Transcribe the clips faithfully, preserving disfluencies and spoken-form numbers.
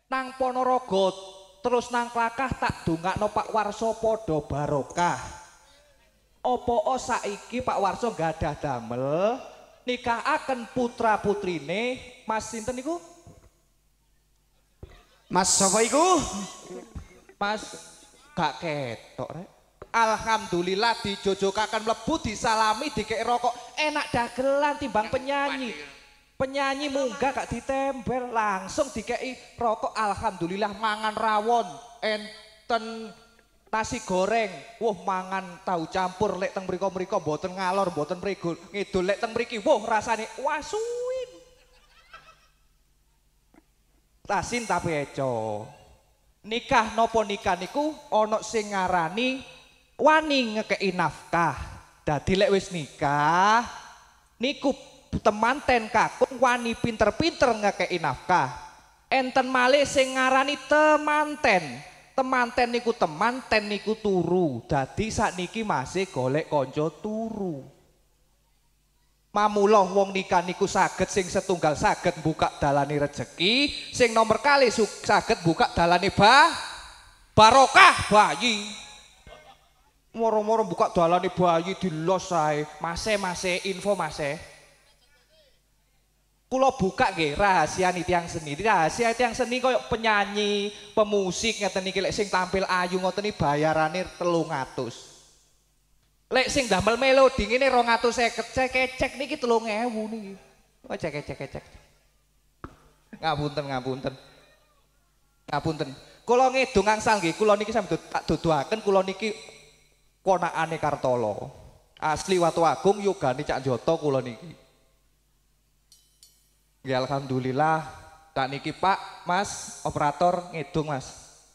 nang Ponorogo terus nang Klakah tak dongakno Pak Warso padha barokah. Apa saiki Pak Warso gadah damel nikahaken putra putrine Mas sinten niku? Mas sapa iku? Mas gak ketok rek. Alhamdulillah dijojokaken mlebu disalami dikek rokok enak dagelan timbang penyanyi. Penyanyi munggah gak ditembel langsung dikei rokok. Alhamdulillah mangan rawon enten nasi goreng wah mangan tahu campur lek teng mriko-mriko mboten ngalor mboten mrigo ngidul lek teng mriki wah rasane wasuwin tasin tapi eco nikah nopo nikah niku ana sing ngarani wani ngekei nafkah dadi lek wis nikah niku temanten kakung wani pinter-pinter ngekei nafkah enten malih sing ngarani temanten temanten niku temanten niku turu dadi sakniki masih golek konco turu mamula wong nikah niku saged sing setunggal saged buka dalane rejeki sing nomor kali saged buka dalane bah barokah bayi moro-moro buka dalane bayi dilos sae mase-mase info mase kulo buka nggih rahasia nih tiang seni rahasia tiang seni koyo penyanyi pemusik ngeten niki lek sing tampil ayu ngoten niki bayarane telung atus lek sing damel melodi ngene rong atus seket cek cek niki telung ewu niki oh cek cek cek ngapunten ngapunten ngapunten kula ngedung angsal nggih kula niki sampe tak duduhaken kula niki ponakane Kartolo asli Watu Agung yogane Cak Joto kula niki. Ya alhamdulillah tak niki Pak Mas operator ngedung Mas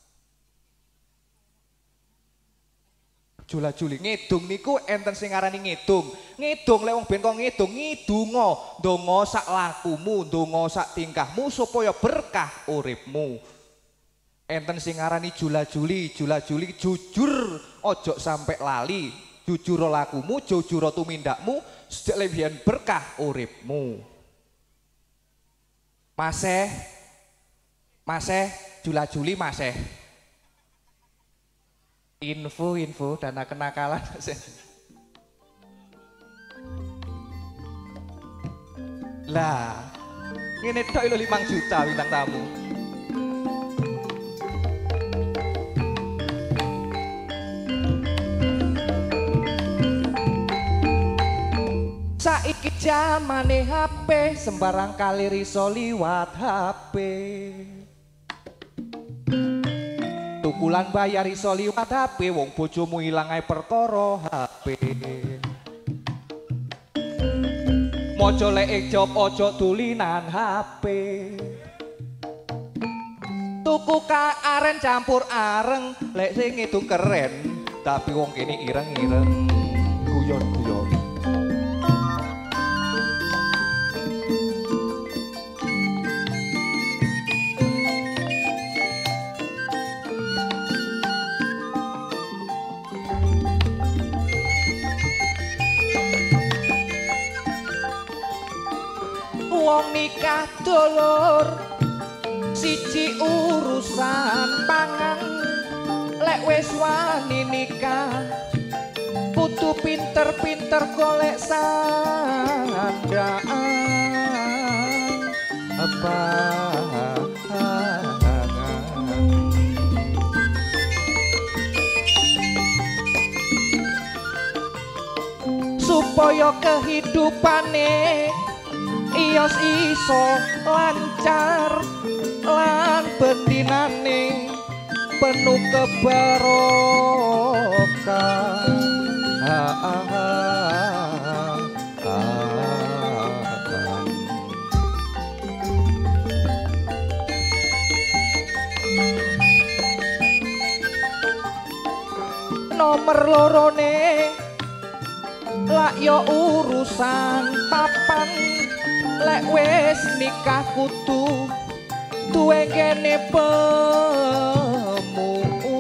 jula juli ngedung niku enten sing ngarani ngedung ngedung lek wong ben kok ngedung ngidunga ndonga sak lakumu ndonga sak tingkahmu supaya berkah uripmu enten sing ngarani jula juli jula juli jujur ojo sampai lali jujur lakumu jujur tumindakmu sejak lebihan berkah uripmu Maseh, maseh, jula juli maseh. Info, info, dana kenakalan. Lah, ini tok ilo limang juta bintang tamu. Saiki jamane H P sembarang kali riso liwat H P tukulan bayar iso liwat H P wong bojomu ilang ae perkara H P mojo lek job ojo tulinan H P tuku ka aren campur areng lek sing itu keren tapi wong kene ireng-ireng guyon-guyon wong nikah dolor siji urusan pangan lek wis wani nikah kudu pinter-pinter golek sandaan apa supaya kehidupane ios iso lancar lan bendinane penuh kebarokah ah, ah, ah, ah. Nomor lorone lak yo urusan papan lek wis nikah kudu duwe kene pemu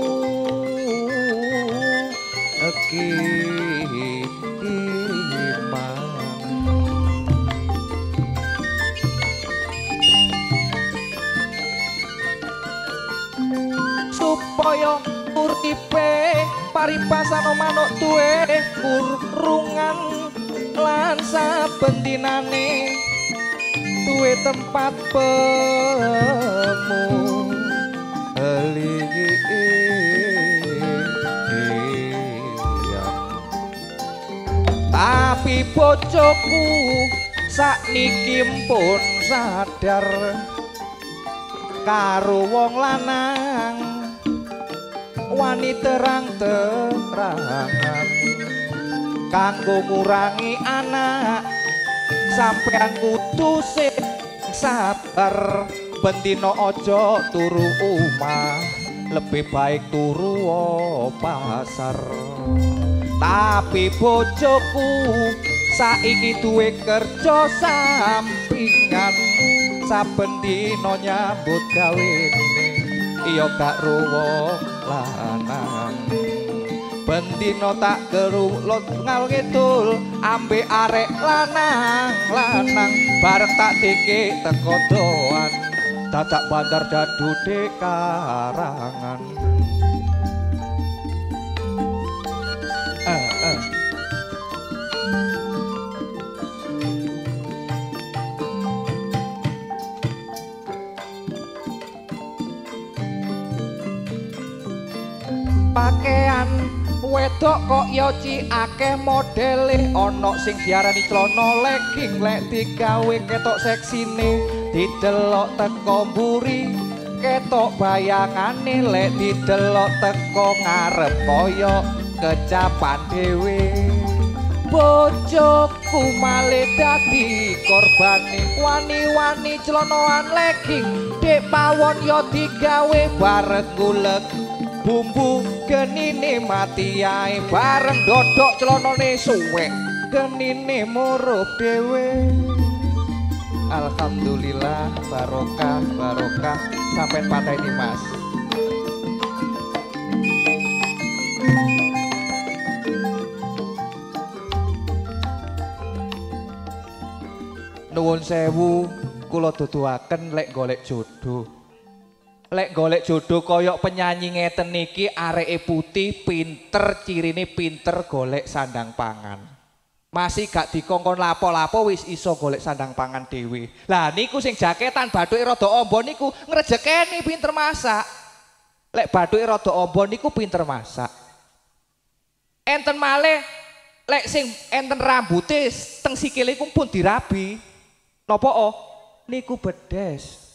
iman supaya uripe paripasana manuk duwe kurungan lan saben dinane duwe tempat pemu eli tapi bojoku sakniki pun sadar karo wong lanang wani terang-terangan kanggo ngurangi anak sampean kudu sing sabar bendina aja turu omah lebih baik turu pasar tapi bojoku saiki duwe kerja sampingan saben dina nyambut gawene iya gak ruwo lanang bendina tak gerulot ngal ngidul ambek arek lanang lanang bareng tak dike teko doan dadak bandar dadu dekarangan eh eh pakaian wedok kok yo ciake modele ana sing diarani celana legging lek digawe ketok seksine didelok teko mburi ketok bayangane lek didelok teko ngarep kaya kecapan dhewe bojoku male dadi korbane wani-wani celanoan legging dek pawon yo digawe bareng gulek bumbu genine mati ae bareng dodok celanane suwek genine murup dhewe alhamdulillah barokah barokah sampai patah ini mas nuwun sewu kula duduaken lek golek jodoh lek golek jodoh koyok penyanyi ngeten niki areke putih pinter cirine pinter golek sandang pangan masih gak dikongkon lapo-lapo wis iso golek sandang pangan dhewe lah niku sing jaketan bathuke rada amba niku ngrejekeni pinter masak lek bathuke rada amba niku pinter masak enten malih lek sing enten rambute teng sikile iku pun dirabi napa oh niku bedes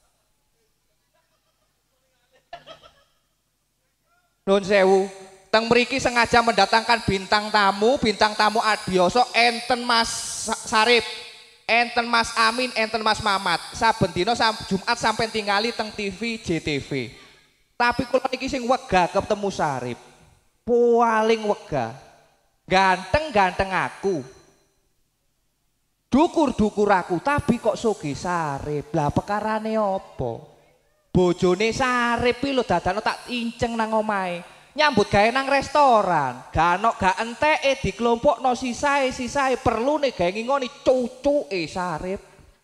Nun sewu, teng mriki sengaja mendatangkan bintang tamu, bintang tamu adbiyoso enten Mas Sarip, enten Mas Amin, enten Mas Mamat. Saben dina sam, Jumat sampai tingali teng T V J T V. Tapi kula niki sing wegah ketemu Sarip. Paling wegah. Ganteng-ganteng aku. Dukur-dukur aku, tapi kok sugih Sarip. Lah pekarane apa? Bojone Sarip lho dadane tak inceng nang omahe nyambut gawe nang restoran gak ono gak enteke dikelompokno sisae-sisae perlune gawe ngingoni cucuke Sarip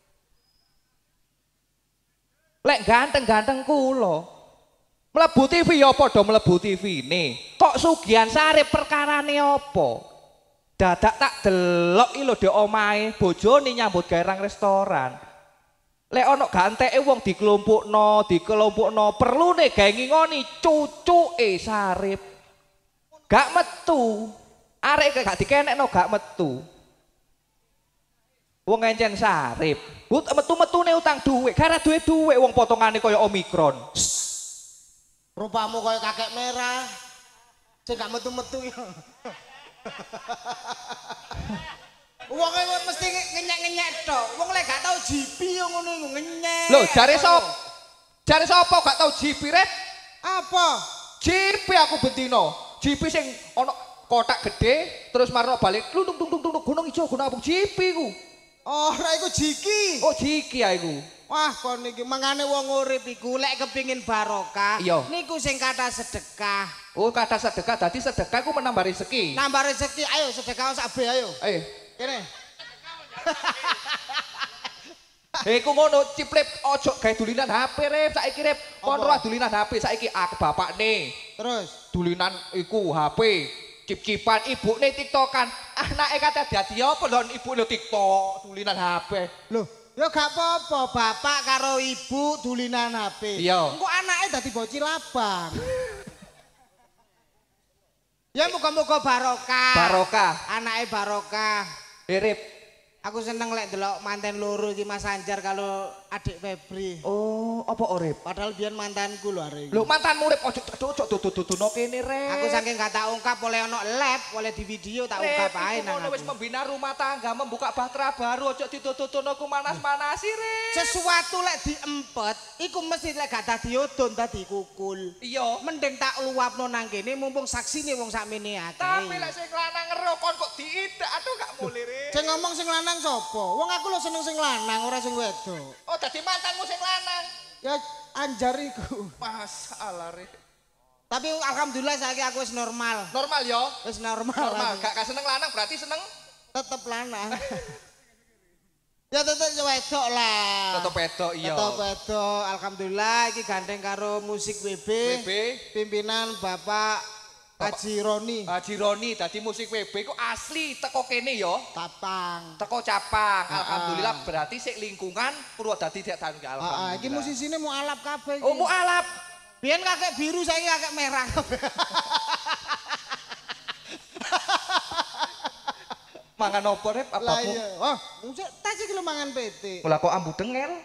lek ganteng-ganteng kula mlebu T V ya padha mlebu T V-ne kok sugihan Sarip perkarane apa dadak tak delok iki lho di omahe bojone nyambut gawe nang restoran lek ana ganteke wong dikelompokno, dikelompokno perlune gawe ngingoni cucuke Sarip. Gak metu. Arek gak dikenekno gak metu. Wong encen Sarip. But metu-metune utang dhuwit, gara duwe dhuwit wong potongane kaya Omikron. Rupamu kaya kakek merah. Sing gak metu-metu ya. Wong mesti ngenyek-ngenyek tok. Wong lek gak tau jipi yo ngono iku ngenyek. Lho, jare sop. Jare sapa gak tau jipi rep? Apa? Jipi aku bendino. Jipi sing ana kotak gede terus marno balik tung tung tung tung gunung ijo gunung abung jipi ku. Oh, ora iku jiki. Oh, jiki ya iku. Wah, kon iki mangane wong urip iku lek kepingin barokah, iya. Niku sing kata sedekah. Oh, kata sedekah dadi sedekah iku menambah rezeki. Nambah rezeki, ayo sedekah sak be ayo. Ayo. Kene. Eh iku ngono ciplip ojo gawe dulinan H P rep saiki rep. Kon ora dulinan H P saiki aku bapakne. Terus Dulinan iku H P. Cip-cipan ibune tiktokan. Anake kate dadi apa lho ibune tiktok dulinan H P. lho, ya gak apa-apa, bapak karo ibu dulinan H P. Iya. Engko anake dadi bocil abang. Ya muga-muga barokah. Barokah. Anake barokah. Eh rep. Aku seneng lek delok manten loro iki Mas Anjar kalau adik Febri. Oh, apa orep? Padahal biyen mantanku lho arek. Lho mantanmu rep ojo ojo dudu-duduno kene rep. Aku saking gak tak ungkap oleh ono live, oleh di video tak ungkap ae nang. Rep, wis membina rumah tangga, membuka bahtera baru, ojo ditututuno ku manas-manasi rep. Sesuatu lek diempet, iku mesti lek gak dadi odon dadi kukul. Iya. Mending tak luapno nang kene mumpung saksine wong sakmene akeh. Tapi lek sing lanang ngero kon kok diidak, aduh gak mulih rep. Sing ngomong sing lanang sapa? Wong aku lho seneng sing lanang ora sing wedok. Oh, dadi mantanmu sing lanang. Ya Anjar iku. Masalah rep. Tapi alhamdulillah saiki aku wis normal. Normal yo. Wis normal. Normal, aku. gak gak seneng lanang berarti seneng Tetep lanang. Ya tetep wedok lah. tetep wedok iya. Tetep wedok. Alhamdulillah iki gandeng karo musik W B. W B Pimpinan Bapak Haji Roni. Haji Roni dadi musik W B ku asli teko kene yo. Tapang. Teko Capang. Alhamdulillah berarti sik lingkungan Purwodadi dak tanu Heeh, alhamdulillah. iki musisine mu alap kabeh iki. Oh, mu alap. Biyen kakek biru saiki kakek merah. Mangan opo rep Lah apamu? iya. Oh, musik tas iki lho mangan P T. Lah kok ambu dengel?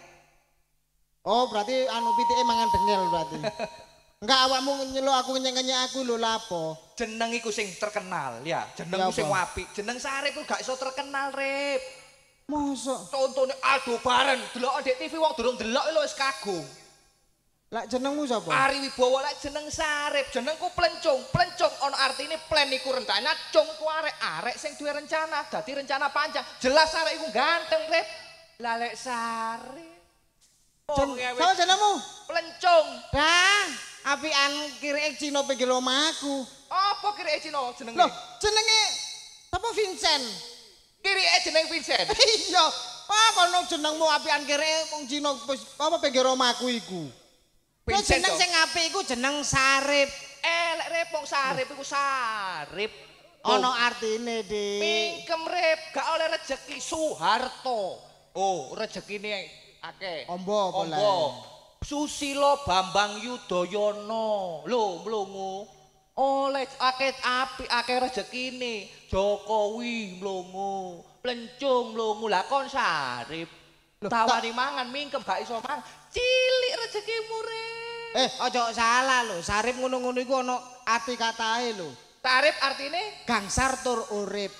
Oh, berarti anu pitike mangan dengel berarti. Enggak awakmu nyeluk aku nyenyek aku lho lapo. Jeneng iku sing terkenal ya, jeneng Ya sing apa? apik. Jeneng Sarip ku gak iso terkenal rep. Mosok. Contone Aldobaran, delok ndek T V wong durung delok lho wis kagum. Lah jenengmu sapa? Ari Wibowo lek jeneng Sarip, jenengku Plencung. Plencung ono artine plan iku rencana, cung ku arek arek sing duwe rencana, dadi rencana panjang. Jelas arek iku ganteng rep. Lah lek Sarip. Jen, Oh, sapa jenengmu? Plencung. Dah, apian kirike Cina pinggir omahku. Apa kira Cina jenenge? Loh, jenenge apa Vincent? Kiri jeneng Vincent. Iya. Ah, kono jenengmu apian kirike wong Cina apa pinggir omahku iku. Lho Vincent. jeneng sing apik iku jeneng Sarip. Eh lek repong Sarip iku Sarip. Ono artine, Dik. Mingkem rep, gak oleh rezeki Soeharto. Oh, rezekine akeh. Ombo apa Ombo. Susilo Bambang Yudhoyono. Lho, mlungu. Oleh akeh apik akeh rezekine. Jokowi mlungu. Plencung mlungu. Lah kon Sarip. Tawani mangan mingkem gak iso mangan. Cilik rezekimu rep. Eh, ojo salah lho. Sarip ngono-ngono iku ono arti katae lho. Sarip artine Gangsar tur urip.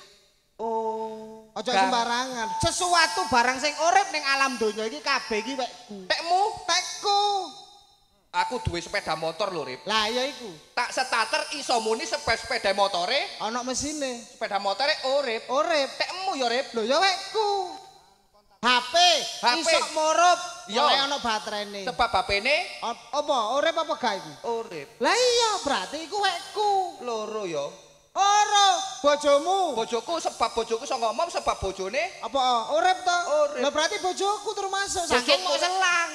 oh, Ojo sembarangan. Sesuatu barang sing urip ning alam donya iki kabeh iki wekku. tekmu. Tekku. Aku duwe sepeda motor lho, Rip. Lah iya iku. Tak starter iso muni sepe sepeda motore, Ono mesine. sepeda motore urip. Urip. Tekmu ya, Rip. Lho ya wekku. H P, H P. iso murup. Yo. Oleh ono baterene. Sebab bapene Apa urip apa gak iku? urip. Lah iya berarti iku wekku. Loro ya. Ora, bojomu. Bojoku sebab bojoku iso ngomong sebab bojone Apa urip to? Urip. Lah berarti bojoku termasuk saking Bojoku. kok selang.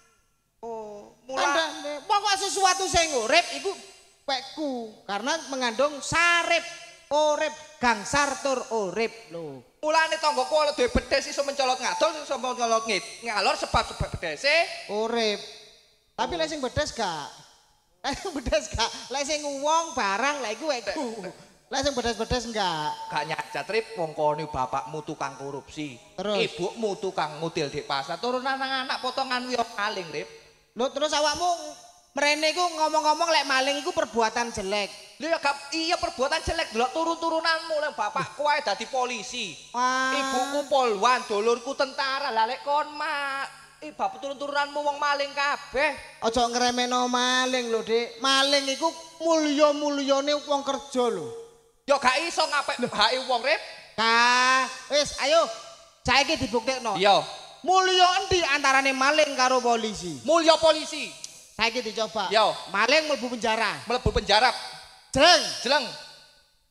oh, mula Tandane pokok sesuatu sing urip iku wekku karena mengandung sarip, urip, gangsar tur urip lho. mulane tanggoku oleh duwe bedes iso mencolot ngadol iso mencolot ngit. Ngalor sebab sebab bedese Urip. Tapi lek sing bedes gak. Lek sing bedes gak. Lek sing wong barang lek iku wekku. Lek sing bedes-bedes enggak. gak nyacat Rip wong kono bapakmu tukang korupsi. Terus? Ibumu tukang ngutil di pasar. Turunan anak potongan yo maling, Rip. Lho terus awakmu mrene iku ngomong-ngomong lek maling iku perbuatan jelek. Lha gak iya perbuatan jelek delok turun-turunanmu lek bapakku ae dadi polisi. Wah. Ibuku polwan, dulurku tentara. Lah lek kon mak i bapak turun-turunanmu wong maling kabeh. Aja ngremeno maling lho, Dik. Maling iku mulya-mulyane wong kerja lho. Yo gak iso ngapik hake wong, Rip. Kah, wis ayo. Saiki dibuktekno. Iya. Mulya endi antarane maling karo polisi? Mulya polisi. Saiki dicoba. Yo. Maling mlebu penjara. Mlebu penjara. Jreng. Jeleng.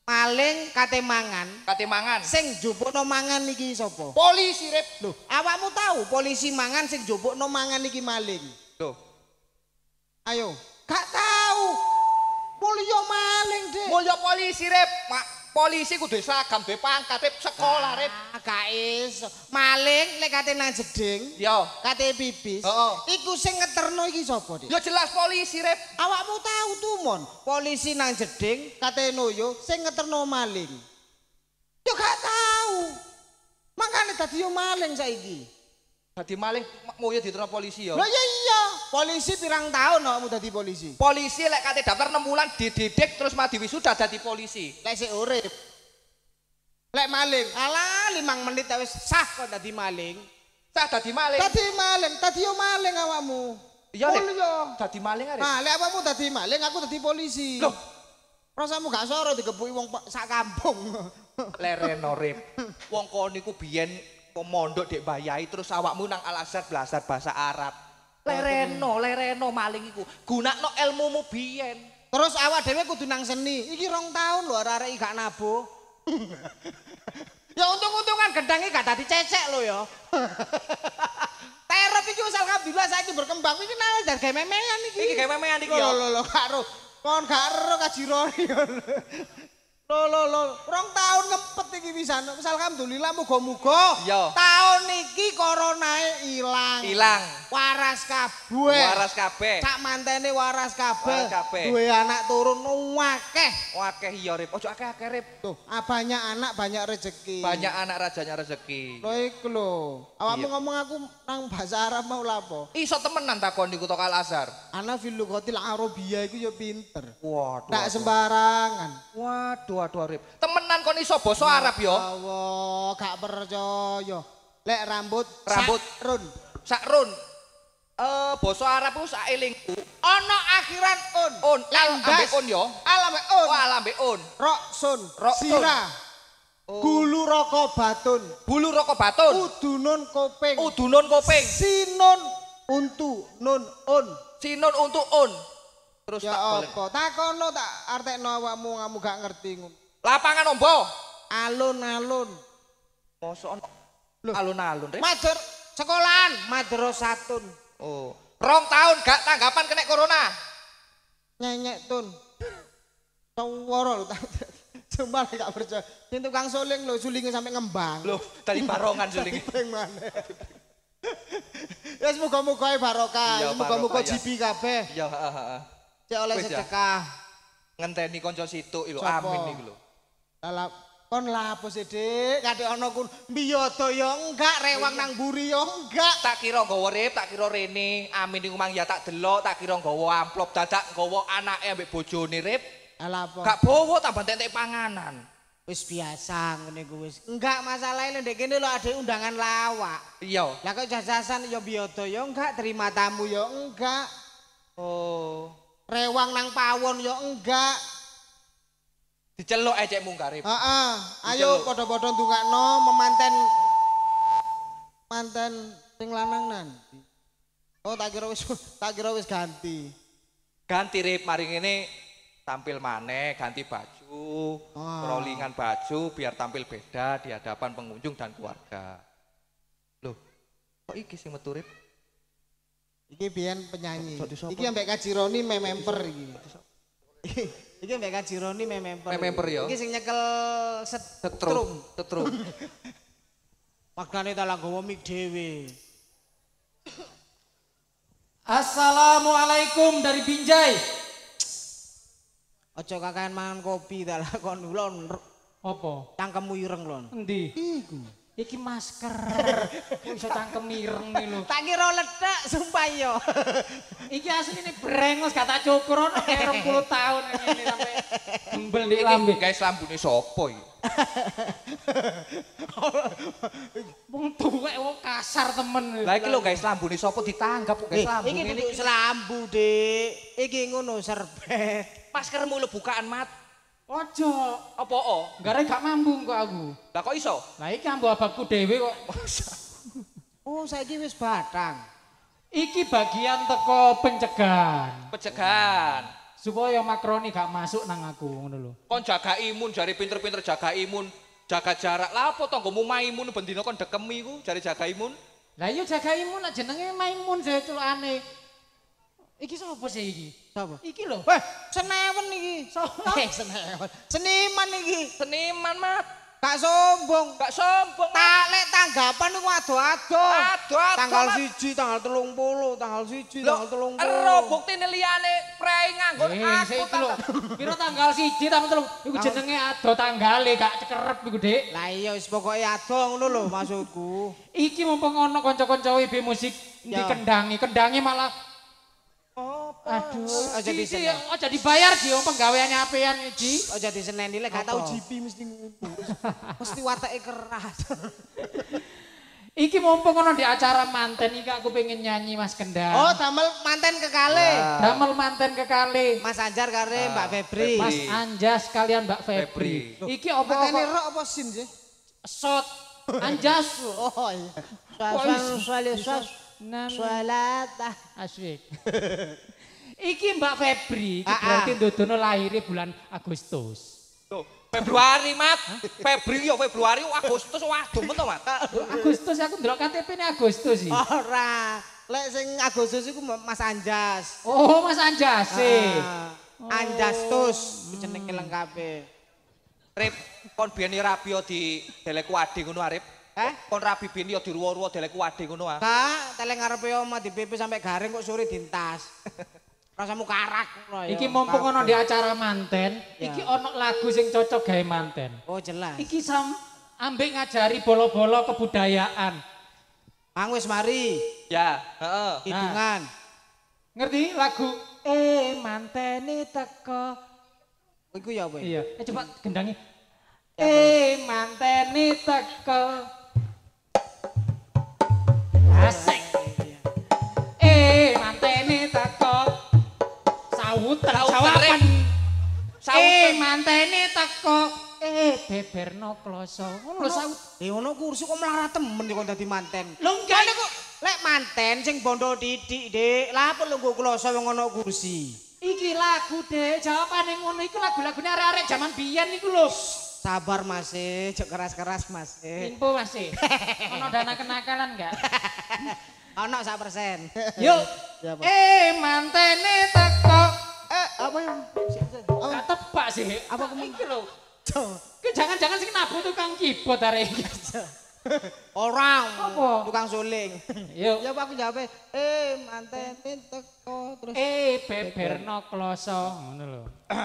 Maling kate mangan. Kate mangan. Sing njupukno mangan iki sapa? Polisi Rip. Loh, awakmu tahu polisi mangan sing njupukno mangan iki maling. Loh. Ayo, gak tahu. Mulya maling, Dik. Mulya polisi Rip. Ma, polisi kudu seragam duwe pangkat Rip sekolah Rip. Ah, gak iso. Maling lek kate nang jeding, Yo. kate pipis. Heeh. Iku sing ngeterno iki sapa, Dik? Ya jelas polisi Rip. Awakmu tahu tuh mon, polisi nang jeding kate noyo sing ngeterno maling. Yo gak tahu. Makane dadi yo maling saiki. Dadi maling moyo diterima polisi yo. Lah iya iya, polisi pirang tahun awakmu dadi polisi? Polisi lek kate daftar enam bulan dididik terus mati wisuda dadi polisi. Lek sik urip. Lek maling, alah limang menit wis sah kok dadi maling. Sah dadi maling. Dadi maling, dadi yo maling awakmu. Iya Rip. Mulya. Dadi maling arep. Nah, lek awakmu dadi maling, aku dadi polisi. Loh, rasamu gak soro digebuki wong sak kampung. lereno Rip. Wong kono niku biyen pemondok Dek Bayai terus awakmu nang Al Azhar belajar bahasa Arab. Lereno, lereno maling iku. Gunakno ilmumu biyen. Terus awak dhewe kudu nang seni. Iki rong tahun lho arek-arek gak nabuh. Ya untung-untungan gendangnya gak tadi cecek lo ya. Terep iki wis alhamdulillah saiki berkembang. Iki nang dar gawe memean iki. Iki gawe memean iki ya. ya. Lho lho gak ro. Kon gak ro kajironi. Lho lho lho, rong tahun ngempet iki pisan. Wis alhamdulillah muga-muga Iya. tahun iki coronae ilang. Ilang. Waras kabeh. Waras kabeh. Cak mantene waras kabeh. Waras kabeh. Duwe anak turun akeh. Akeh iya Rip. Ojo akeh-akeh Rip. Tuh, ah, banyak anak banyak rezeki. Banyak anak rajanya rezeki. Lho iku lho. Awakmu Iya. ngomong aku nang bahasa Arab mau lapo? Iso temenan takon di Kota Al Azhar. Ana fil lughatil arabiyah iku ya pinter. Waduh. Tak waduh. sembarangan. Waduh, waduh Rip. Temenan kon iso basa Arab yo. Allah, gak percaya. Lek rambut Rambut. run. Sakrun. Eh basa Arab ku sak elingku. Ana akhiran un. Un, al ambek un yo. Al ambek un. Oh, al ambek un. Rok sun. Rok sun. Sirah. Oh. Gulu roko batun. Bulu rokok batun. Udunun kopeng. Udunun kopeng. Sinun untu nun un. Sinun untuk un. Terus Ya tak balik. apa? Takono tak artekno awakmu kamu gak ngerti ngono. Lapangan ombo. Alun-alun. Mosok Loh. alun-alun Rip. Mader sekolahan madrasatun. Oh. Rong tahun gak tanggapan kena corona. Nyenyek tun. Tawara lho tak. Sumpah gak percaya. Sing tukang suling lho sulinge sampe ngembang. Loh, tadi barongan suling. Ping maneh. Ya semoga-moga barokah. Iya, Semoga-moga barokah, ya. jibi kabeh. Iya, heeh heeh. Cek oleh Wis, ya. sedekah. Ngenteni kanca situk lho, Sopo? amin iki lho. Lah kon lapo sih, Dik? Kadek ana kun biyodo ya enggak, rewang nang mburi ya enggak. Tak kira nggawa Rip, tak kira rene, amin iku mang ya tak delok, tak kira nggawa amplop dadak nggawa anake ambek bojone Rip. Lah apa? Gak bawa tambah entek panganan. Wis biasa ngene ku wis. Enggak masalahnya ndek kene lho ada undangan lawak. Iya. Lah kok jajasan ya biyodo ya enggak, terima tamu ya enggak. Oh. Rewang nang pawon ya enggak. Diceluk ecek munggah Rip. Heeh. Ayo Diceluk. padha-padha ndongakno memanten manten sing lanang nanti. Oh tak kira wis tak kira wis ganti. Ganti Rip, mari ngene tampil maneh, ganti baju, Ah. rollingan baju biar tampil beda di hadapan pengunjung dan keluarga. Loh, kok iki sing metu Rip? Iki biyen penyanyi. Jadi sapa? Iki ambek Kajironi mememper iki. Iki ambek Kajironi mememper. Mememper ya? Iki sing nyekel Setrum, setrum. setrum. Maknane ta lah nggawa mik dhewe. Assalamualaikum dari Binjai. Aja kakayan mangan kopi ta lah kon lon Apa? cangkemmu ireng lon. Endi? Iku. Iki masker. Kok iso cangkem ireng iki lho. Tak kira ledak sumpah yo. Iki asline brengos gak tak cukur ono rong puluh tahun ngene sampe gembel di lambe. Guys, lambune sapa iki? Wong tuwek wong kasar temen. Lah iki lho guys, lambune sapa ditanggap kok guys lambu Iki ngene duduk iki. selambu, Dik. Iki ngono serbet. Maskermu lho bukaan mat. Ojo. Apa o? Gare gak mambu kok aku. Lah kok iso? Lah iki ambu abakku dhewe kok. Oh, saiki wis batang. Iki bagian teko pencegahan. Pencegahan. supaya makroni gak masuk nang aku ngono lho. Kon jaga imun, jari pinter-pinter jaga imun, jaga jarak. Lah apa tanggomu maimun ben dina kon dekemi ku jari jaga imun? Lah iya jaga imun lah jenenge Maimun saya celukane. Iki sapa sih iki? Sapa? Iki lho. Weh, senewen iki. Sapa? Eh, senewen. Seniman iki. Seniman, Mat. Gak sombong. Gak sombong. Tak lek tanggapan iku ado-ado. Ado-ado, Tanggal Mat. siji, tanggal telung puluh, tanggal siji, Lho, tanggal telung ero puluh. buktine liyane prei nganggo Eh, aku sik iki lho. tak. Piro tanggal siji tanggal telu. Iku jenenge ado tanggale gak cekerep iku, Dik. Lah iya wis pokoke ado ngono lho maksudku. Iki mumpung ana kanca-kanca W B musik Ya. dikendangi, kendangi malah Oh, aduh, aja Ji, disenen. Ji, aja dibayar Ji, wong penggaweane apean iki. Aja diseneni lek gak Apa? tau jipi mesti ngono. Mesti watake keras. Iki mumpung ana di acara manten iki aku pengen nyanyi Mas Kendang. Oh, damel manten kekale. Damel manten kekali. Mas Anjar kare Mbak Febri. Mas Anjas kalian Mbak Febri. Iki apa Mateni kok rok apa sin sih? shot Anjas. Oh iya. Kok Suali suali Nan sualat. asik. Iki Mbak Febri, iki Ah, ah. berarti ndodono lahirnya bulan Agustus. Tuh, Februari, Mat. Febri yo Februari Agustus waduh men to, Mat. Agustus aku ndelok K T P-ne Agustus iki. Ora. Lek sing Agustus iku Mas Anjas. Oh, Mas Anjas sih. Ah, Anjastus jenenge lengkape. Rip, kon biyen rabi yo di Deleku Adi ngono Arif. Eh? Kon rabi biyen yo di ruwo-ruwo Deleku Adi ngono ah. Kak, teleng ngarepe omah di P P sampai garing kok sore dintas. Rasamu karak ngono ya. Iki mumpung ana di acara manten, Ya. iki ana lagu sing cocok gawe manten. Oh jelas. Iki sam ambek ngajari bolo-bolo kebudayaan. Mang wis mari, Ya, heeh. hitungan. Ngerti lagu eh mantene teko. Iku ya apa? Iya, eh coba gendangi. Eh mantene teko. Asik. Eh mantene teko. Sawutan Sawutan, sawapan. Rip. Eh Sawutan. mantene teko. Eh beberno kloso. Ngono lho sawut. Eh ono kursi kok melarat temen kok dadi manten. Lho enggak kok lek manten sing bondo didik, Dik. Lah apa lho nggo kloso wong ono kursi. iki lagu Dek, jawabane ngono iku lagu-lagune arek-arek zaman biyen iku lho. Sabar Mas, eh. Cek keras-keras Mas. Eh. Info Mas e. Ono dana kenakalan enggak? Ono sak persen. Yuk. Ya, apa? Eh mantene teko. Eh, apa yang? Gak tebak sih. Apa kamu kamu- iki lho? Ki jangan-jangan sing nabuh tukang keyboard arek iki. Orang. Apa? Tukang suling. Yuk. Ya apa aku jawab eh manten teko terus. Eh beberno kloso ngono lho.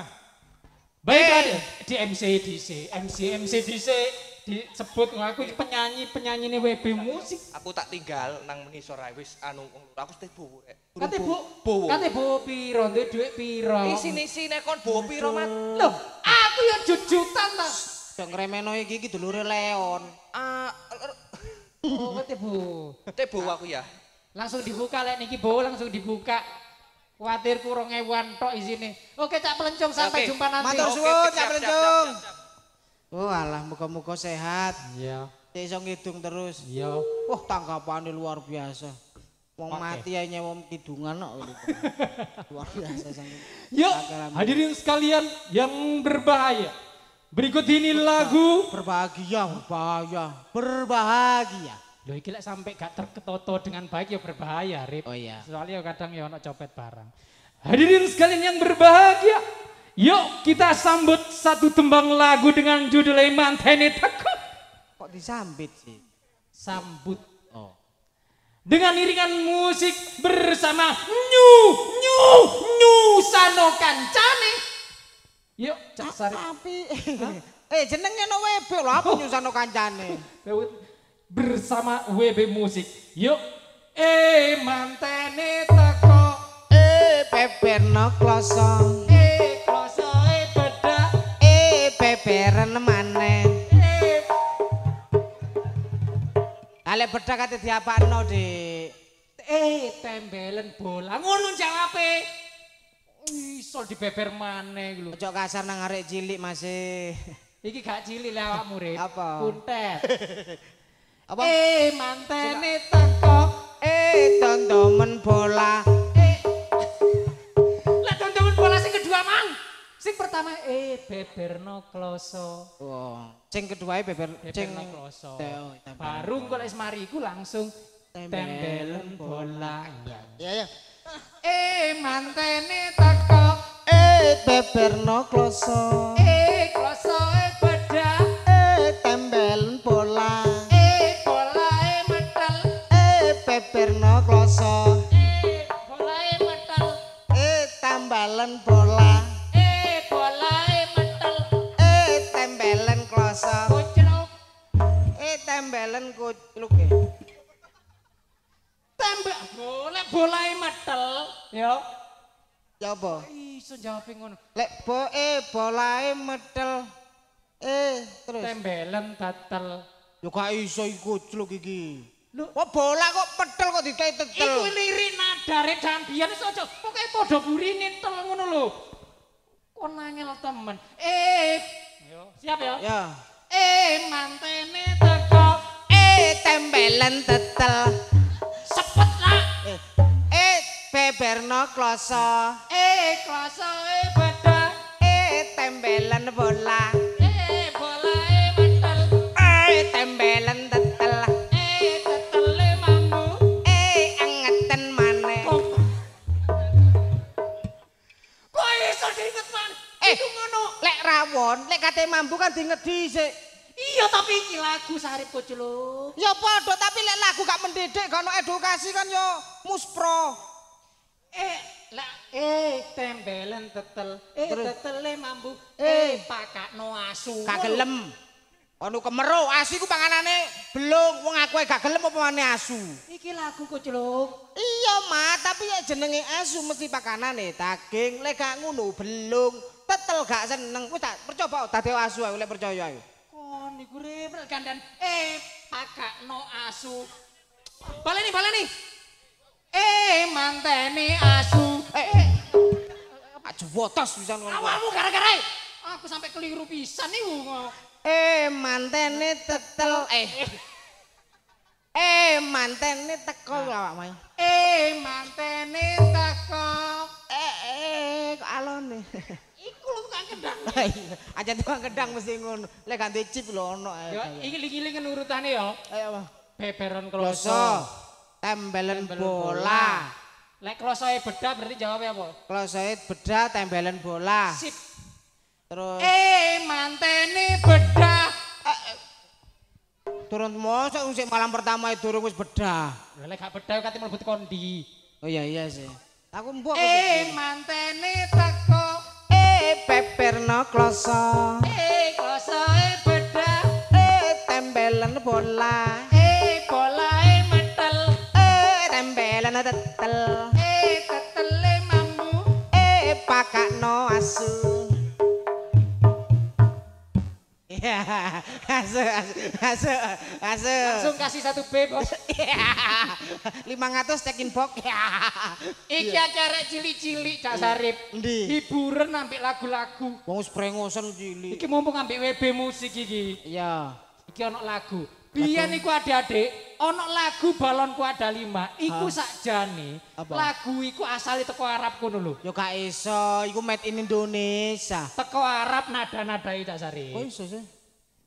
Baik ada di M C D C, M C M C D C disebut aku iki penyanyi-penyanyi ini W B musik. Aku tak tinggal nang mengisor ae wis anu aku teh bowo rek. Kate Bu, bowo. kate Bu piro, duwe dhuwit piro? Isine-isine kon bowo piro, Mat? Loh, aku ya jujutan ta. Yang ngremeno iki iki dulure Leon. Ah, Oh, kate Bu. teh bowo aku ya. Langsung dibuka lek niki Bu, langsung dibuka. Kuatir kurang ewan tok isine. Oke, Cak Pelencong sampai Oke. jumpa nanti. Matur Oke, suwun, siap, Cak siap, Pelencong. siap, siap. Oh alah muga-muga sehat. Iya, Cek iso ngidung terus. iya. Wah tanggapane luar biasa. Wong Oke. mati ae nyewa kidungan kok. Luar biasa sang. Yuk, hadirin sekalian yang berbahaya. Berikut ini lagu. Berbahagia, berbahaya, berbahagia. Loh, iki lek sampai gak terketoto dengan baik ya berbahaya, Rip. Oh iya. Soalnya kadang ya ono copet barang. Hadirin sekalian yang berbahagia. Yuk kita sambut satu tembang lagu dengan judul Mantene Teko. Kok disambit sih? Sambut Oh. dengan iringan musik bersama Nyu Nyu Nyu Sano Kancane. Yuk, Cak Sari. Tapi eh jenenge no W B lho apa nyusano kancane. Bersama W B Musik. Yuk. Eh mantene teko. Eh peperno kloso. Eh kloso eh bedak. Eh peperen maneh. Eh Ale bedak kate diapakno, Dik? eh tembelen bola. Ngono jawabe. Iso dibeber maneh lho. Ojo kasar nang arek cilik Mas. Iki gak cilik lek awakmu, Rip. Apa? Kuntet. Apa? Eh mantene teko. Eh tontomen bola. Eh. Lah teman-teman bola sing kedua beberno kloso. Oh, sing kedua beber sing Beberno kloso. Teo, tembel. Baru engko lek semari iku langsung tembelen bola. Ya ya. Eh mantene teko. Eh beberno kloso. Eh kloso eh bedah. Eh tembelen bola. Eh bolae metel. Eh beberno kloso. Eh bolae metel. Eh tambalen bola. Eh bolae metel. Eh tembelen kloso. Kucluk. Eh tembelen kucluk e. Tembak bola bolae metel. Yo. Ya apa? Iso jawab ngono. Lek bo eh bolae medel. Eh terus. Tembelen batel. Yo gak iso iku kucluk iki. Lho, Kok bola kok pedel kok ditetel. iku lirik nadare dambian iso aja. Pokoke padha burine tel ngono lho. Kon nangel temen. Eh, yo, siap ya? Ya. Eh, mantene teko. Eh tembelen tetel. Sepet lah. Eh eh beberno kloso. Eh, kloso eh badak. Eh tembelen bola. Eh, bolae metel. Eh tembelen tetel. Eh, tetele mambu. Eh angeten maneh. Kok Kok iso diinget man? Eh. Iku ngono. Lek rawon, lek kate mambu kan diinget dhisik. Iya tapi iki lagu Sarip Kocluk. Ya padha tapi lek lagu gak mendidik gak ono edukasi kan yo muspro. Eh, lah eh tembelen tetel. Eh Terus? tetele mambu. Eh. Eh pakakno asu. Gak gelem. Ono kemero, asu iku panganane belung, wong aku gak gelem apa maneh asu. Iki lagu Kocluk. Iya, Ma, tapi ya jenenge asu mesti pakanane daging, lek gak ngono belung, tetel gak seneng. Wis tak percoba dadi asu ae lek percaya ae. Kon niku rewel gandan. Eh pakakno asu. Baleni baleni. Eh mantene asu. Eh, eh. Aja wotos pisan ngono. Awakmu gara-gara aku sampai keliru pisan niku. Eh, mantene tetel eh. Eh, mantene teko awakmu. Eh mantene teko. Eh, eh, kok alone. Iku lho tukang kendang. Aja tukang gedang mesti ngono. Lek ganti chip lho ono ae. Ya iki iling-iling urutane ya. Ayo, apa? Beberon Kloso, kloso. tembelen Tembelen bola. Lek klosoe bedah berarti jawabnya apa? Klosoe bedah tembelen bola. Sip. Terus Eh mantene bedah. turun mosok sing malam pertama itu durung wis bedah. Lah lek gak bedah kate mlebu kondi. Oh iya iya sih. Aku mbok Eh mantene teko. eh peperno kloso. Eh klosoe bedah. Eh tembelen bola. Eh bolae metel. Eh tembelen tetel. Eh tetele mambu. Eh pakakno asu. Ya, asu asu asu asu. Langsung kasih satu B bos. lima ratus cekin box. Iki acara cilik-cilik Cak Sarip. Endi? Hiburan ambek lagu-lagu. Wong wis prengosan cilik. Iki mumpung ambek W B musik iki. Iya. Iki ono lagu. Biyen iku adik-adik, ono lagu balonku ada lima. Iku sakjane Apa? lagu iku asale teko Arab kono lho. Yo gak iso, iku made in Indonesia. Teko Arab nada-nadai Cak Sarip. Oh iso sih.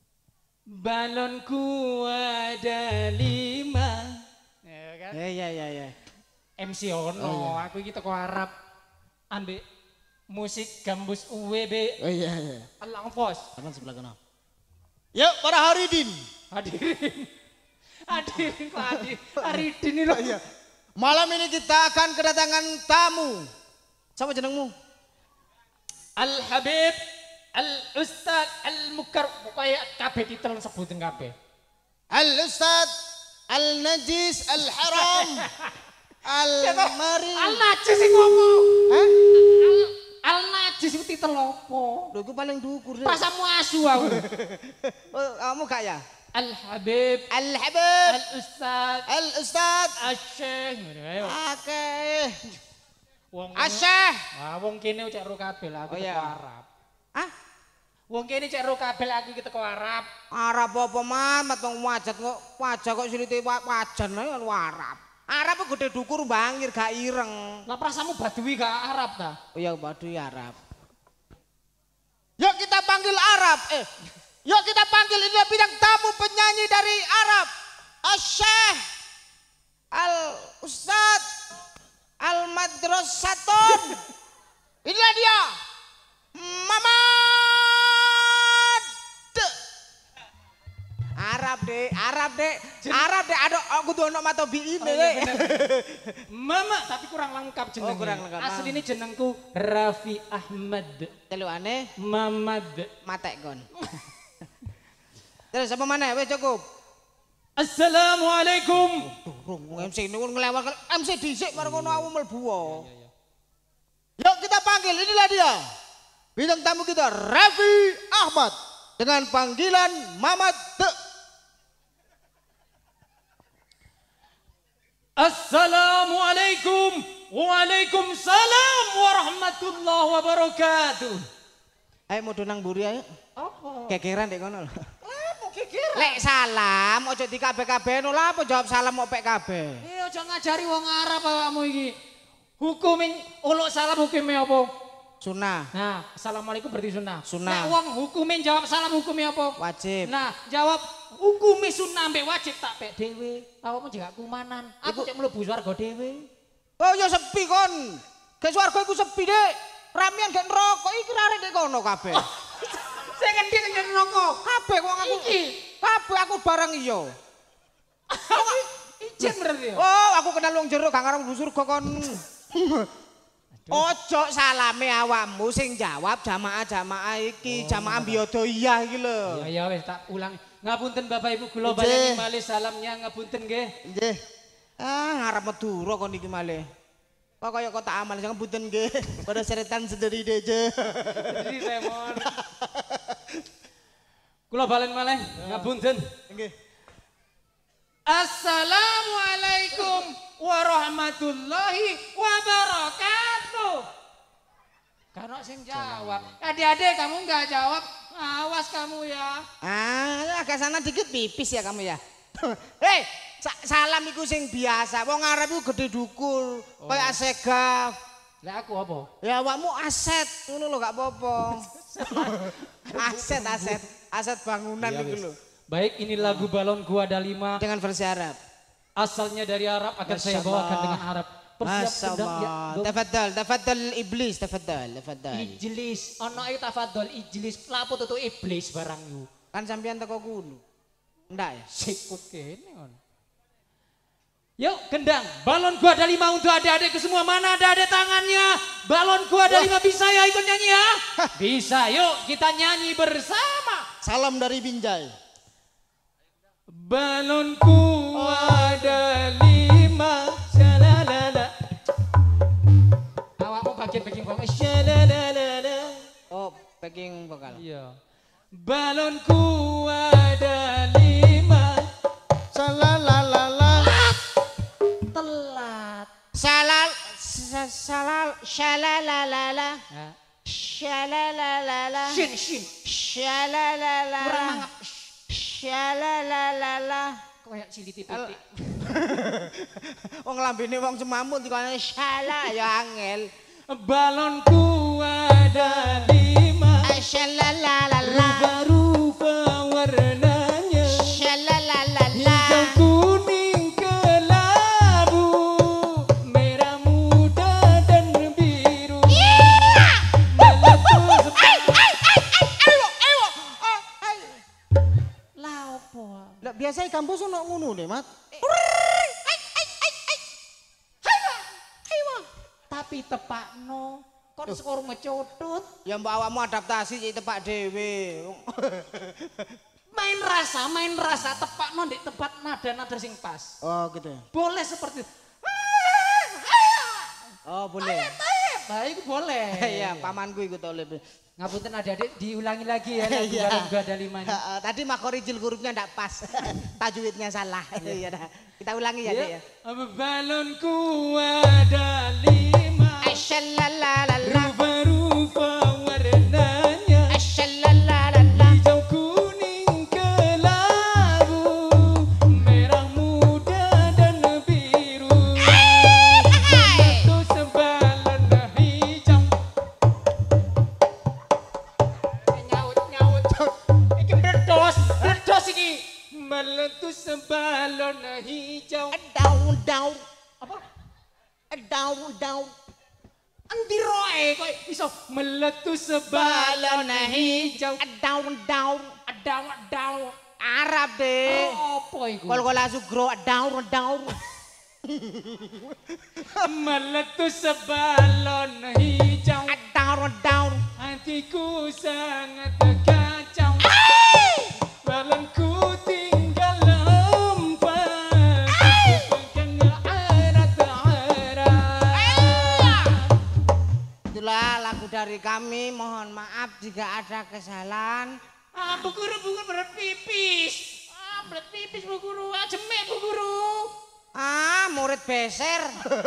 Balonku ada lima. Ya kan? Ya ya ya ya. M C ono, aku iki teko Arab ambek musik gambus U W B. Oh iya iya. Allah pos. Teman sebelah kana. Yuk para Haridin. Hadirin. Hadirin kok hadir. Haridin ini loh. Iya. Malam ini kita akan kedatangan tamu. Siapa jenengmu? Al Habib, Al Ustad, Al Mukar. Pokoknya kabeh titel sebutin kabeh. Al Ustad Al Najis Al Haram Al Mari. Al Najis sing ngomong. Hah? Al, Al Najis itu titel apa? Lho iku paling dhuwur. Pasamu asu aku. Oh, kamu gak ya? Al Habib, Al Habib Al Ustad, Al Ustad Al Syekh. Ayo. Oke. Wong Asyah. Ah, wong kene cek ro kabel aku Oh, teko iya. Arab. Ah, Wong kene cek ro kabel aku iki teko Arab. Arab apa mat wong wajat kok wajah kok silite wa- wajan ae kan Arab. Arab kok gede dukur bangir gak ireng. Lah prasamu Badui gak Arab ta? Oh ya Baduy Arab. Yuk kita panggil Arab. Eh, yuk kita panggil ini bidang tamu penyanyi dari Arab. Asyikh Al Ustad Al Madrasatun. Inilah dia. Mamad. Arab deh, Arab deh, Arab deh. Aduh, aku tuh ono mata bi ini. Mama, tapi kurang lengkap jenengnya. Oh, kurang lengkap. Asli ini jenengku Raffi Ahmad. Telukane Mamad. matek kon. Terus apa mana? Wes cukup. Assalamualaikum. Durung M C ini kan ngelewat M C dhisik mari kono aku mlebu. Yuk kita panggil, inilah dia. Bintang tamu kita Raffi Ahmad dengan panggilan Mamad. Assalamualaikum. Waalaikumsalam warahmatullahi wabarakatuh. Ayo mau nang mburi ayo. Apa? Kekeran dek kono. Apa kekiran? Lek salam ojo di kabeh-kabeh no lah apa jawab salam mau pek kabeh. Eh aja ngajari wong Arab awakmu iki. Hukumin uluk salam hukumnya apa? Sunah, Nah, assalamualaikum berarti sunnah. Sunnah. Nek wong hukumin jawab salam hukumnya apa? wajib. Nah, jawab hukumi sunnah ambek wajib tak pek dhewe. Awakmu juga kumanan. Aku cek mlebu swarga dhewe. Oh ya sepi kon. Ke swarga iku sepi dek. Ramian gak neraka iki arek dek kono kabeh. Sing ngendi ning neraka? Kabeh wong aku. Iki. Kabeh aku bareng iya. Ijen berarti ya. Oh, aku kenal wong jero gak ngarep mlebu surga kon. Ojo salame awakmu sing jawab jamaah-jamaah iki, jamaah biyodoiyah iki lho. Ya ya wis tak ulang. Ngapunten Bapak Ibu kula Nggih. baleni malih salamnya ngapunten nggih. Nggih. Ah, ngarep Madura kon iki malih. Kok kaya kota amal sing ngapunten nggih. Pada seretan sendiri deje. Jadi saya mohon. Kula balen malih ngapunten. Nggih. Assalamualaikum warahmatullahi wabarakatuh. Karena sing jawab. Adik-adik kamu nggak jawab, awas kamu ya. Ah, agak sana dikit pipis ya kamu ya. Hei, sa salam iku sing biasa. Wong Arab iku gede dukul, oh. Kayak asegaf. Lah aku apa? Ya awakmu aset, ngono lho gak apa-apa. aset, aset, aset bangunan Ya, iku lho. Baik, ini lagu Balon Gua ada lima. Dengan versi Arab. Asalnya dari Arab akan saya bawakan dengan Arab. Persiap sedang ya. Masyaallah. Tafadhal, tafadhal iblis, tafadhal, tafadhal. Ijlis, ono iki tafadhol ijlis, lapo tutu iblis barang yu. Kan sampean teko kuno. Ndak ya? Sikut kene on. Yuk gendang, balon gua ada lima untuk adik-adik ke semua. Mana ada adik tangannya? Balon gua ada lima, bisa ya ikut nyanyi ya? Bisa, yuk kita nyanyi bersama. Salam dari Binjai. Balonku ada lima, shalalala. Awakmu bagian backing vokal, shalalala. Oh, backing vokal. Iya. Balonku ada lima, Salalalala. telat. Salal sa- salal shalalalala. Ya. Shalalalala. Shin shin. Shalalalala. Kurang mangap. Shalalalala. Kayak ciliti pitik. Wong lambene wong semamut dikone shala ya angel. Balonku ada lima, Shalalalala. rupa-rupa warnanya, Shalalalala. hijau kuning kelabu, merah muda dan biru. Meletus Ayo, ayo. lapo. Lah biasa kampus ono ngono deh, Mat. Tapi tepakno, kon skor ngecotut. Ya mbak awakmu adaptasi jadi tepak dhewe. Main rasa, main rasa tepakno ndek tempat nada-nada sing pas. Oh gitu ya. Boleh seperti Oh boleh. baik boleh. Iya, pamanku ikut oleh. Ngapunten adik-adik diulangi lagi ya lagu Iya. Balon Gua ada lima ini. Heeh, tadi makhorijil hurufnya enggak pas. Tajwidnya salah. Iya dah. Kita ulangi ya, Dek ya. Balonku ada lima, Ashalalalala. rupa-rupa warnanya, Ashalalalala. hijau kuning kelabu, merah muda dan biru. Satu sebalan hijau. sebalon hijau. Daun-daun. Apa? Daun-daun. Endi roe kok iso meletus sebalon hijau. Daun-daun. Daun-daun. Arab deh. Oh, apa iku? Kol-kol sugro daun-daun. Meletus sebalon hijau. Daun-daun. Hatiku sangat kacau. Balonku tinggal lompat. Bukan arat-arat. Itulah lagu dari kami. Mohon maaf jika ada kesalahan. Ah, Bu Guru, Bu Guru berat pipis. Ah, berat pipis Bu Guru. Ah, jemek Bu Guru. Ah, murid beser.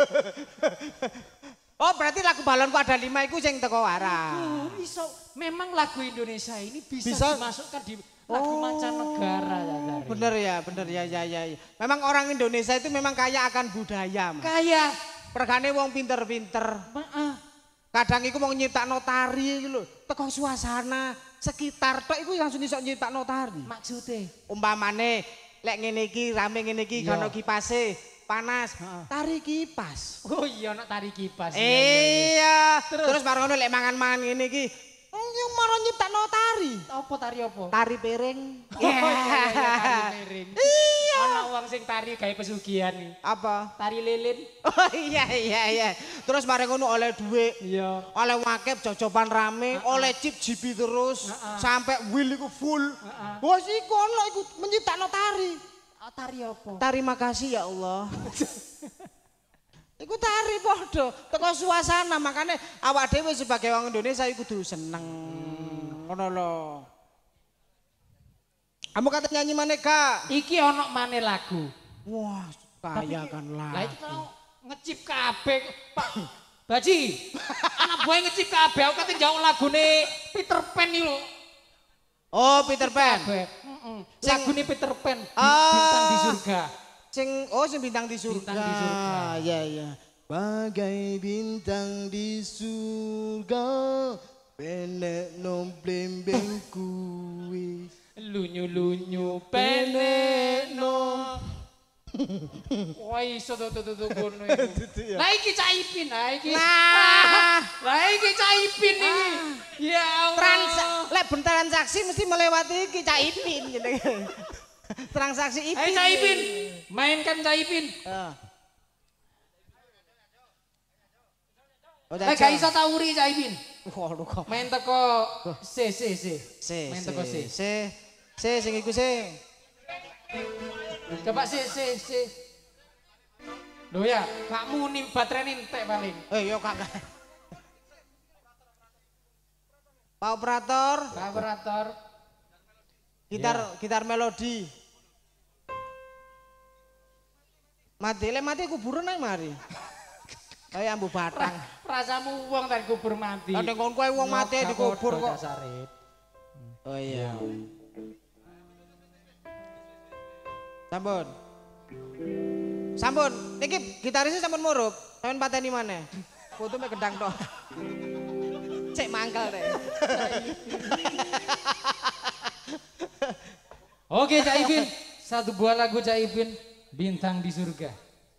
Oh, berarti lagu balonku ada lima itu yang teko wara. Oh, iso. Memang lagu Indonesia ini bisa, Bisa. dimasukkan di lagu mancanegara ya, Zari. Bener ya, bener ya, ya, ya, ya. Memang orang Indonesia itu memang kaya akan budaya. Mas. Kayak Pergane wong pinter-pinter. maaf. Kadang iku mau nyiptakno tari iki lho, teko suasana sekitar tok iku langsung iso nyiptakno tari. Maksudnya Umpamane lek ngene iki rame ngene iki Iya. kono kipase panas, Heeh. tari kipas. oh iya nak tari kipas. Iya. Terus? Terus bareng ngono lek mangan-mangan ngene iki, yo maro nyiptakno tari. Apa tari apa? Tari piring. Oh, iya, iya, iya, tari miring. Iya. Ana wong sing tari gawe pesugihan nih. Apa? Tari lilin. Oh iya iya iya. Terus bareng ngono oleh duit. Iya. Oleh wakep jojoban rame, oleh chip jibi terus Heeh. sampai wheel iku full. Heeh. Bos iku ono iku menciptakno tari. Ah, tari apa? Tari makasih ya Allah. Iku tari podo, teko suasana makanya awak dhewe sebagai orang Indonesia iku kudu seneng. Ngono lho. Kamu kata nyanyi mana Kak? Iki ono maneh lagu. Wah, kaya kan Lah lah. iki tau ngecip kabeh Pak Baji. Anak buah ngecip kabeh aku kate jauh lagune Peter Pan iki lho. Oh, Peter Pan. Kabeh. Heeh. Sing- Lagune Peter Pan Bi- Ah. bintang di surga. Sing oh sing bintang di surga. Bintang di surga. Iya iya. Bagai bintang di surga, penek nom blembeng kuwi. Lunyu-lunyu penek no. Wah iso to to to kono iki. Lah iki Cak Ipin, lah iki. Nah, Lah iki Cak Ipin iki. Ya Allah. trans lek ben transaksi mesti melewati iki Cak Ipin gitu. Transaksi Ipin. Ayo Cak Ipin, mainkan Cak Ipin. Ah. Oh, Eh gak iso tauri Cak Ipin. Waduh kok. Main teko C C C. Se, Main teko C. se, se, sing iku se. Coba C C C. Loh ya, kamu nih baterai entek paling. Eh yo kakak. Pak operator, Operator. gitar gitar melodi. Mati, le mati kuburan ae mari. Kayak ambu batang. Rasamu uang tadi kubur mati. Lah ning kon kowe wong mati dikubur kok. Dasare. Oh iya. Sampun. Sampun, niki gitarisnya sampun murup. Sampeyan pateni maneh. Foto mek gedang tok. Cek mangkel deh. Oke Cak Ipin, satu buah lagu Cak Ipin, Bintang di Surga.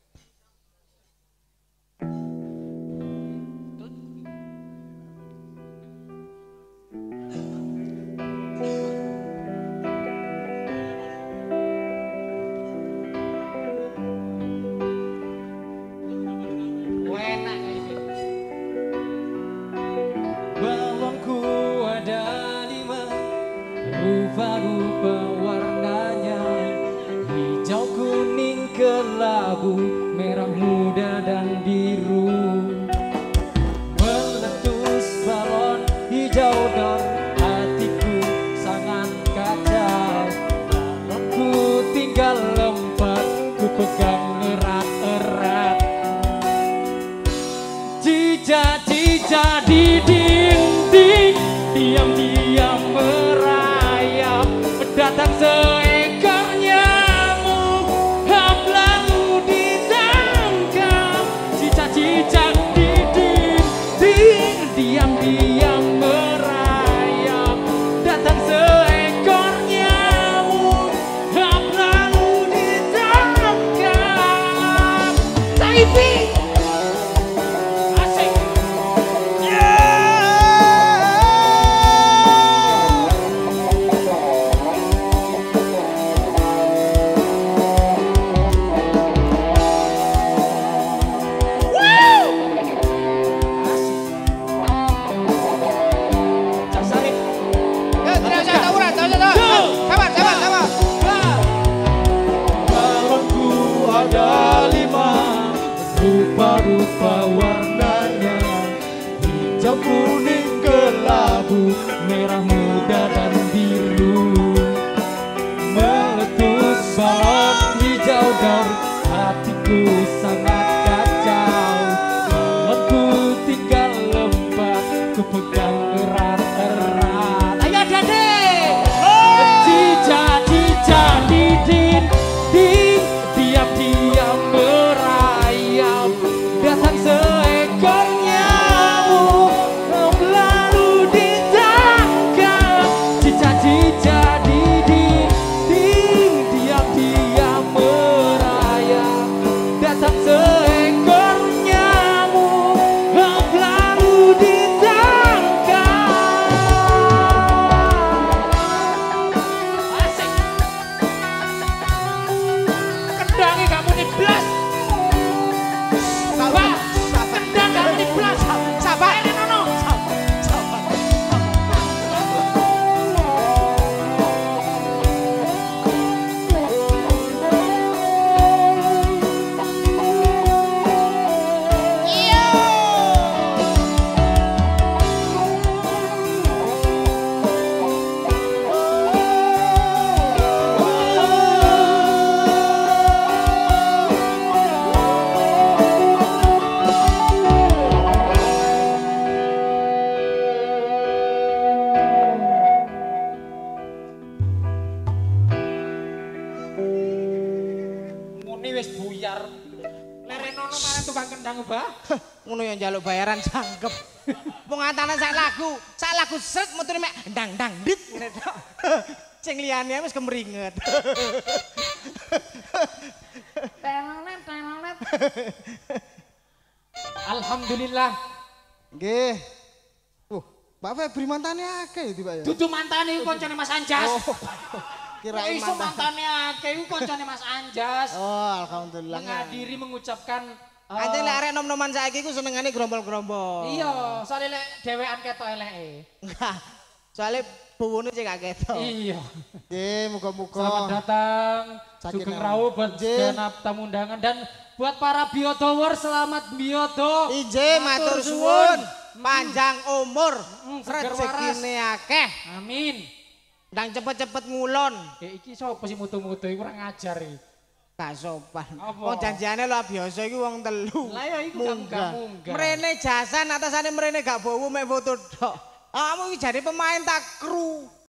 Enak Cak Ipin. Balonku ada lima, rupa-rupa warnanya, hijau, kuning, kelabu, merah muda dan biru. Meletus balon hijau dan hatiku sangat kacau. Balonku tinggal lompat, ku pegang erat-erat. Cica-cica di dinding, diam-diam merayap, datang seekor nyamuk, hap lalu ditangkap. Cica-cica di dinding, diam-diam merayap, datang seekor nyamuk, hap lalu ditangkap. hijau kuning kelabu, merah muda dan biru. Meletus balon hijau dan hatiku sangat kacau. Balonku tinggal lembat, ku pegang erat-erat. Ayo Dade! Cica-cica di dinding, diam-diam merayap. Datang seekor nyamuk, lalu ditangkap. Cica-cica di dinding, diam-diam merayap. Datang seekor nyamuk, lalu ditangkap. Asik. Kendangi kamu nih blas. Sabar, kendang kamu nih blas. Sabar, ini nono. Muni wis buyar. Lerenono marang tukang kendang bah. Ngono yang njaluk bayaran jangkep. Pengatane sak lagu, sak lagu sret mutune mek ndang ndang dit ngene tok. Sing liyane wis kemringet. Telonet telonet. Alhamdulillah. Nggih. Uh, Pak Febri mantane akeh ya, Pak ya. Dudu mantane iku koncone Mas Anjas. Oh. Kirain Kirain iso mantan. mantane akeh iku koncone Mas Anjas. Oh, alhamdulillah. Menghadiri mengucapkan eh, Ante lek arek nom-noman saiki ku senengane grombol-grombol. iya, soalnya lek dhewean ketok eleke. Enggak. Soale buwune sing gak ketok. Iya. Nggih, muga-muga. Selamat datang Sakinah. Sugeng Rawu buat Nggih. segenap tamu undangan dan buat para biotower selamat bioto. Ije matur suwun, panjang umur, Mm, seger waras. rezekine akeh, Amin. ndang cepet-cepet ngulon. Eh iki sapa sih mutu-mutu iki kurang ajar iki. Gak sopan. Apa? Wong janjiane lho biasa iki wong telu. Lah ya iku gak Munggah. munggah. Mrene jasan atasane mrene gak bowo mek foto tok. Kamu iki jadi pemain tak kru.